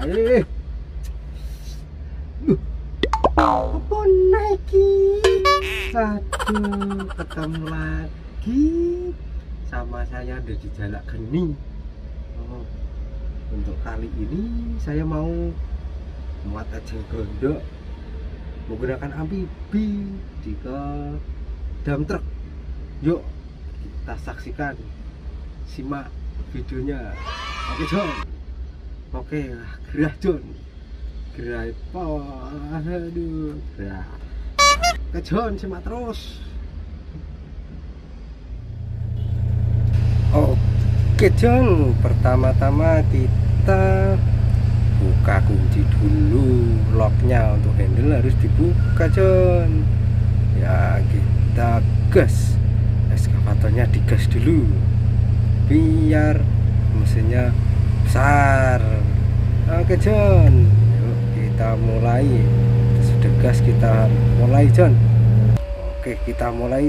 Apa naiki? Aduh, ketemu lagi sama saya di Jalak Geni. Untuk kali ini saya mau muat ejeng gondok menggunakan amfibi di dump truck. Yuk kita saksikan, simak videonya. Oke John, oke gerah John, gerah apa? Aduh, gerah. Oke John, simak terus. Oke John, pertama-tama kita buka kunci dulu, locknya untuk handle harus dibuka John. Ya kita gas, eskavatornya digas dulu biar mesinnya besar. Oke John, yuk kita mulai. Sudah gas, kita mulai John. Oke kita mulai,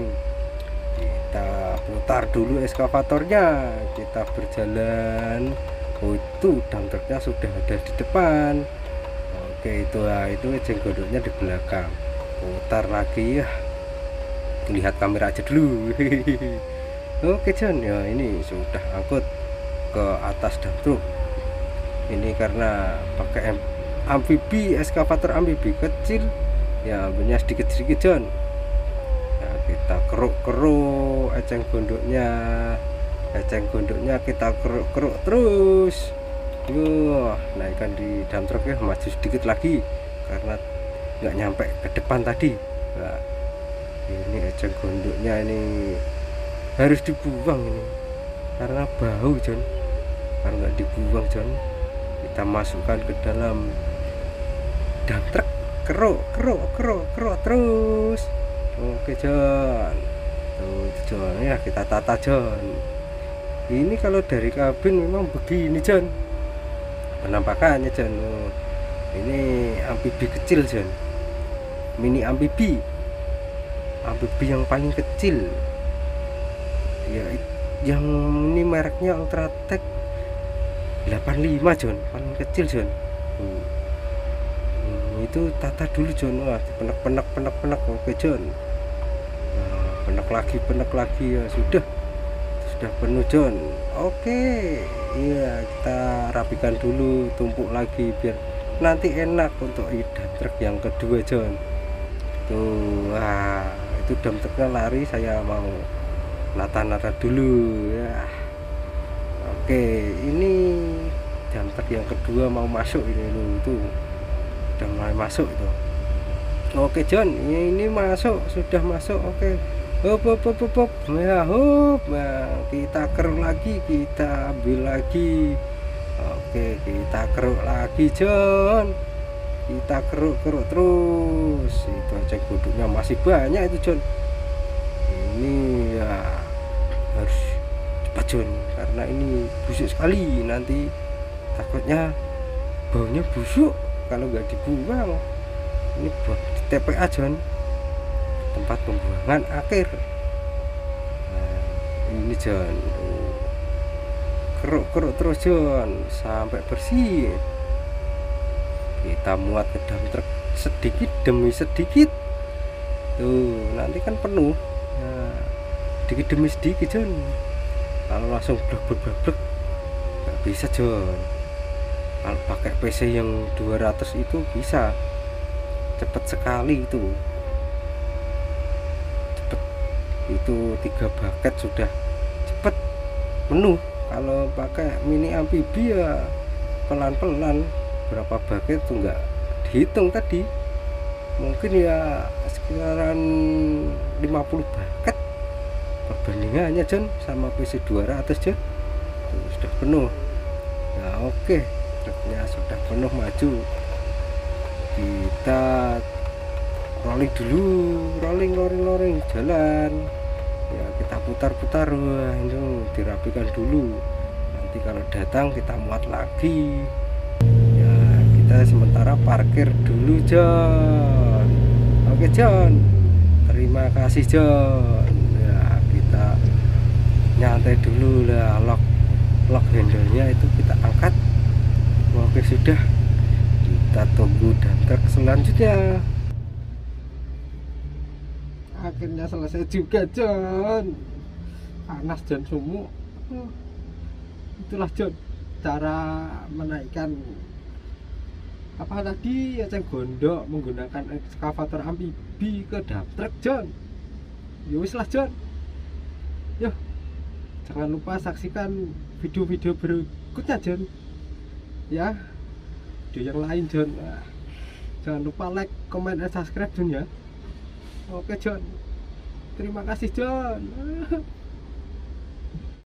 kita putar dulu eskavatornya, kita berjalan. Oh itu dump truknya sudah ada di depan. Oke itu ejeng gondoknya di belakang. Putar lagi ya, lihat kamera aja dulu. Oke John, ya ini sudah angkut ke atas dump truk. Ini karena pakai amfibi, eskavator amfibi kecil ya, punya sedikit-sedikit John. Nah, kita keruk-keruk ejeng gondoknya kita keruk-keruk terus. Yuh, naikkan di dump truk ya, maju sedikit lagi karena nggak nyampe ke depan tadi. Nah, ini ejeng gondoknya ini harus dibuang ini karena bau John. Kalau nggak dibuang John, kita masukkan ke dalam dump truk, keruk terus. Oke John, tuh John ya, kita tata John. Ini kalau dari kabin memang begini John penampakannya John. Ini amfibi kecil John, mini amfibi yang paling kecil ya, yang ini mereknya Ultratech 85 John, paling kecil John. Itu tata dulu John. Wah, penek. Oke John, nah, penek lagi ya, sudah penuh John. Oke iya, kita rapikan dulu, tumpuk lagi biar nanti enak untuk dump truk yang kedua John. Tuh, wah itu dump truknya lari, saya mau nata dulu ya. Oke, ini dump truk yang kedua mau masuk ini loh, itu udah mulai masuk itu. Oke John, ini masuk, sudah masuk. Oke, hop ya, hop. Nah, kita keruk lagi, kita ambil lagi. Oke, kita keruk lagi John, kita keruk terus. Itu aja gondoknya masih banyak itu John. Ini ya harus cepat John karena ini busuk sekali, nanti takutnya baunya busuk kalau nggak dibuang. Ini buat di TPA John, tempat pembuangan akhir. Nah, ini John, keruk terus John sampai bersih. Kita muat ke dump truk sedikit demi sedikit. Tuh nanti kan penuh. Nah, sedikit demi sedikit John. Kalau langsung blek nggak bisa John. Kalau pakai PC yang 200 itu bisa cepet sekali itu. Cepet itu 3 bucket sudah cepet penuh. Kalau pakai mini amfibi ya pelan-pelan, berapa bucket tuh nggak dihitung tadi. Mungkin ya sekitaran 50 bucket perbandingannya John sama PC 200 John. Tuh, sudah penuh. Nah oke, truknya sudah penuh, maju. Kita rolling dulu, rolling jalan ya, kita putar. Wah ini dirapikan dulu, nanti kalau datang kita muat lagi ya. Kita sementara parkir dulu John. Oke John, terima kasih John ya. Kita nyantai dulu lah, lock handle nya itu kita angkat. Oke Oke sudah, kita tunggu dump truck selanjutnya. Akhirnya selesai juga John. Panas John sumuk. Itulah John cara menaikkan apa tadi eceng gondok menggunakan ekskavator amfibi ke dump truck John. Yowis lah John. Yuk, jangan lupa saksikan video-video berikutnya John. Ya, video yang lain John. Jangan lupa like, comment, dan subscribe John ya. Oke John. Terima kasih John.